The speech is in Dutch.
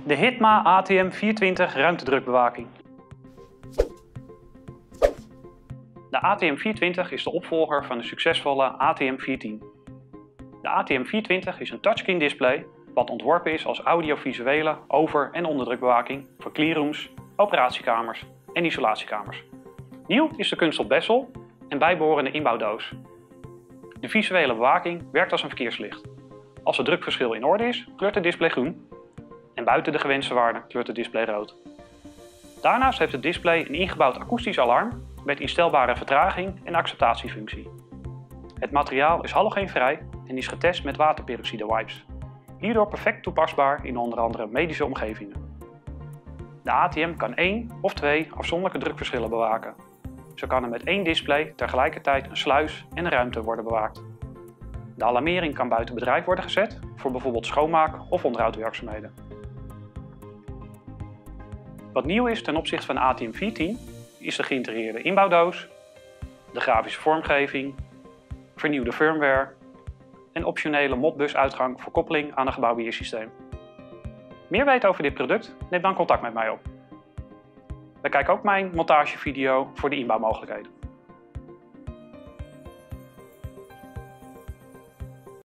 De Hitma ATM 420 ruimtedrukbewaking. De ATM 420 is de opvolger van de succesvolle ATM 410. De ATM 420 is een touchscreen display wat ontworpen is als audiovisuele over- en onderdrukbewaking voor cleanrooms, operatiekamers en isolatiekamers. Nieuw is de kunststof bezel en bijbehorende inbouwdoos. De visuele bewaking werkt als een verkeerslicht. Als het drukverschil in orde is, kleurt het display groen en buiten de gewenste waarde kleurt het display rood. Daarnaast heeft het display een ingebouwd akoestisch alarm met instelbare vertraging en acceptatiefunctie. Het materiaal is halogeenvrij en is getest met waterperoxide wipes. Hierdoor perfect toepasbaar in onder andere medische omgevingen. De ATM kan 1 of 2 afzonderlijke drukverschillen bewaken. Zo kan er met 1 display tegelijkertijd een sluis en een ruimte worden bewaakt. De alarmering kan buiten bedrijf worden gezet voor bijvoorbeeld schoonmaak of onderhoudwerkzaamheden. Wat nieuw is ten opzichte van de ATM 410 is de geïntegreerde inbouwdoos, de grafische vormgeving, vernieuwde firmware en optionele Modbus-uitgang voor koppeling aan een gebouwbeheersysteem. Meer weten over dit product? Neem dan contact met mij op. Bekijk ook mijn montagevideo voor de inbouwmogelijkheden.